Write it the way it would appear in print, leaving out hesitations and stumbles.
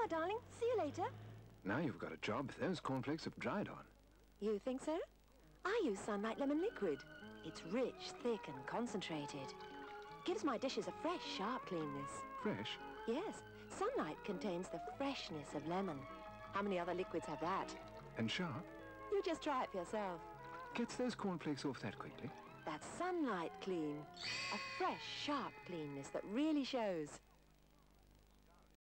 darling. See you later. Now you've got a job if those cornflakes have dried on. You think so? I use Sunlight Lemon Liquid. It's rich, thick and concentrated. Gives my dishes a fresh, sharp cleanness. Fresh? Yes. Sunlight contains the freshness of lemon. How many other liquids have that? And sharp? You just try it for yourself. Gets those cornflakes off that quickly? That's Sunlight Clean. A fresh, sharp cleanness that really shows.